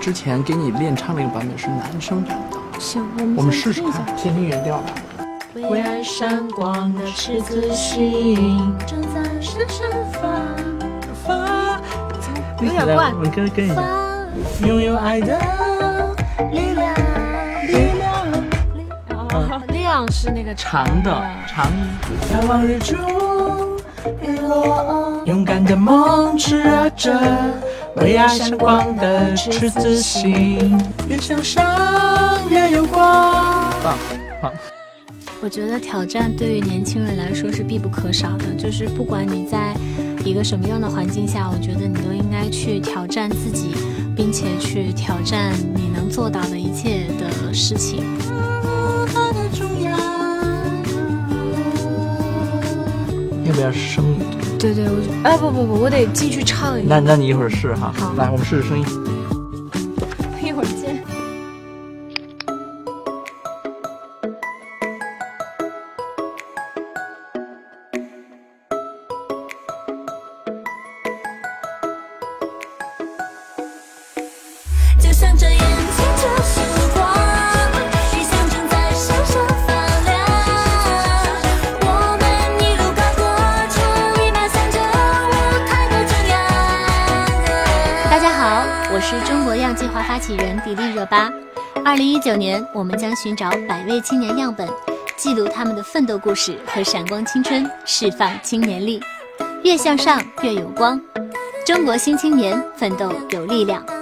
之前给你练唱那个版本是男生版的。 行， 我们试试看，先听原调吧。 为爱闪光的赤子心，正在闪闪发。 有点怪， 我跟一下。 拥有爱的力量。 亮是那个长的长。 仰望日出日落，勇敢的梦炽热着，为爱闪光的赤子心，越向上越有光。 棒。 我觉得挑战对于年轻人来说是必不可少的，就是不管你在一个什么样的环境下，我觉得你都应该去挑战自己，并且去挑战你能做到的一切的事情。 要不要声音？ 对，不，我得进去唱一下。那你一会儿试哈。 好， 来，我们试试声音。 一会儿见。 就像这眼前这曙光，理想正在闪闪发亮。我们一路赶过这弥漫散着舞台的中央。 大家好，我是中国样计划发起人迪丽热巴。2019年，我们将寻找100位青年样本，记录他们的奋斗故事和闪光青春，释放青年力。越向上越有光，中国新青年奋斗有力量。